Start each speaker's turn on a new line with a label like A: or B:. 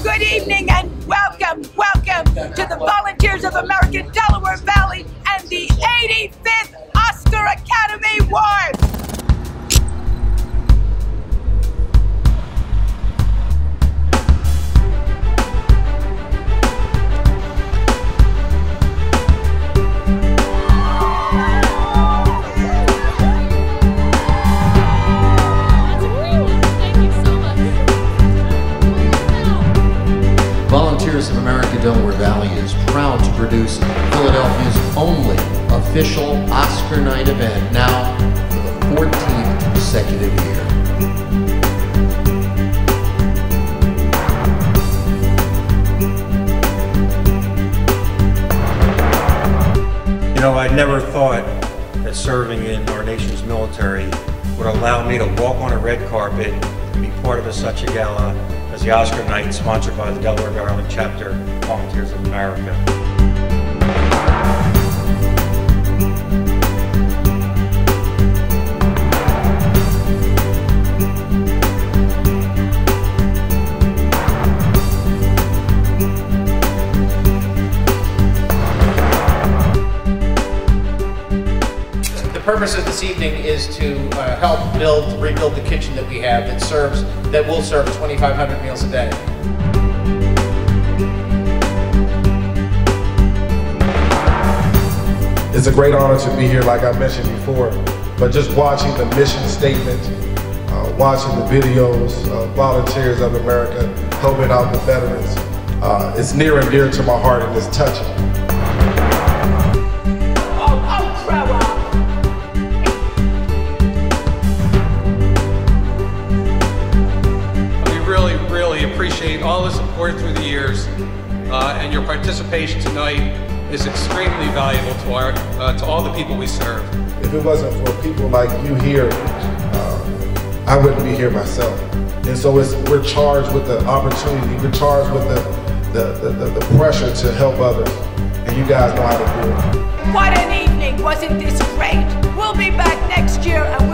A: Good evening and welcome to the Volunteers of America Delaware Valley and the 85th Oscar Academy Awards.
B: Volunteers of America Delaware Valley is proud to produce Philadelphia's only official Oscar night event, now for the 14th consecutive year.
C: You know, I never thought that serving in our nation's military would allow me to walk on a red carpet and be part of such a gala as the Oscar night sponsored by the Delaware Valley Chapter Volunteers of America.
D: The purpose of this evening is to help rebuild the kitchen that we have that will serve 2,500 meals a day.
E: It's a great honor to be here, like I mentioned before, but just watching the mission statement, watching the videos of Volunteers of America helping out the veterans, it's near and dear to my heart and it's touching.
F: Really appreciate all the support through the years, and your participation tonight is extremely valuable to all the people we serve.
E: If it wasn't for people like you here, I wouldn't be here myself. And so we're charged with the opportunity, we're charged with the pressure to help others, and you guys know how to do it.
A: What an evening! Wasn't this great? We'll be back next year and